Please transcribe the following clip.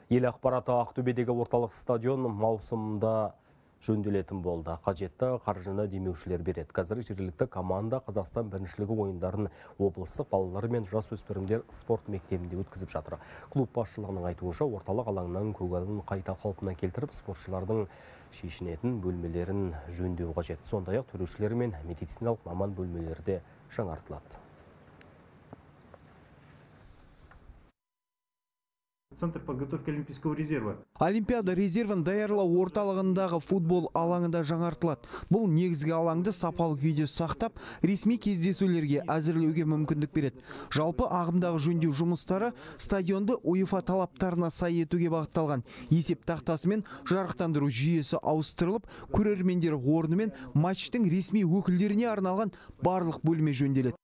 Ел ақпараты Ақтөбедегі орталық стадион маусымда жөнделетін болды. Қажетті қаржыны демеушілер береді. Қазір жергілікті команда Қазақстан біріншілігі ойындарын облыстық балалар мен жасөспірімдер спорт мектебінде өткізіп жатыр. Клуб басшылығының айтуынша орталық алаңнан көгалын қайта қалпына келтіріп, спортшылардың шешінетін бөлмелерін жөндеу қажет. Сондай-ақ төрешілер мен медициналық маман бөлмелері де жаңартылады. Центр подготовки Олимпийского резерва. Олимпиада резервін даярлау орталығындағы футбол алаңында жаңартылады. Бұл негізгі алаңды сапалы күйде сақтап, ресми кездесулерге әзірлеуге мүмкіндік береді. Жалпы ағымдағы жөндеу жұмыстары стадионды УЕФА талаптарына сай етуге бағытталған. Есеп тақтасы мен жарықтандыру жүйесі ауыстырылып, көрермендер орны мен матчтың ресми өкілдеріне арналған барлық бөлме жөнделеді.